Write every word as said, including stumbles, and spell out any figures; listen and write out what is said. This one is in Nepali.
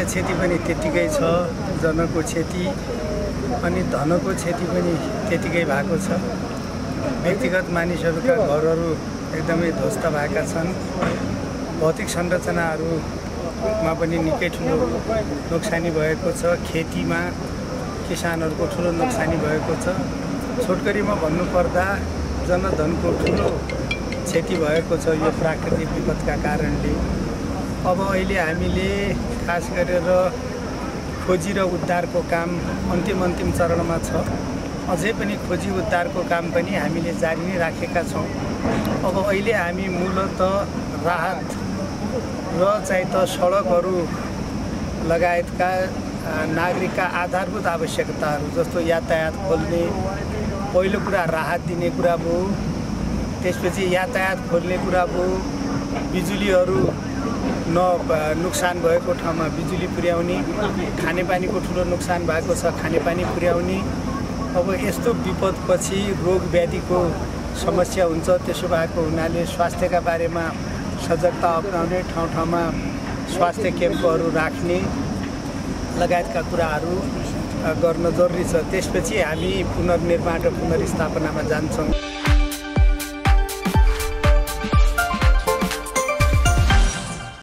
क्षति पनि त्यतिकै छ। जनको क्षति अनि धनको क्षति पनि त्यतिकै भएको छ। व्यक्तिगत मानिसहरूका घरहरू एकदमै ध्वस्त भएका छन्। भौतिक संरचनाहरूमा पनि निकै ठुलो नोक्सानी भएको छ। खेतीमा किसानहरूको ठुलो नोक्सानी भएको छ। छोटकरीमा भन्नुपर्दा जनधनको ठुलो क्षति भएको छ यो प्राकृतिक विपदका कारणले। अब अहिले हामीले खास गरेर खोजी र उद्धारको काम अन्तिम अन्तिम चरणमा छ। अझै पनि खोजी उद्धारको काम पनि हामीले जारी नै राखेका छौँ। अब अहिले हामी मूलत राहत र चाहिँ त सडकहरू लगायतका नागरिकका आधारभूत आवश्यकताहरू जस्तो यातायात खोल्ने पहिलो कुरा राहत दिने कुरा भयो। त्यसपछि यातायात खोल्ने कुरा भयो। बिजुलीहरू न नोक्सान भएको ठाउँमा बिजुली पुर्याउने, खानेपानीको ठुलो नोक्सान भएको छ खानेपानी पुर्याउने। अब यस्तो विपदपछि रोग व्याधिको समस्या हुन्छ। त्यसो भएको हुनाले स्वास्थ्यका बारेमा सजगता अपनाउने, ठाउँ ठाउँमा स्वास्थ्य क्याम्पहरू राख्ने लगायतका कुराहरू गर्न जरुरी छ। त्यसपछि हामी पुनर्निर्माण र पुनर्स्थापनामा जान्छौँ।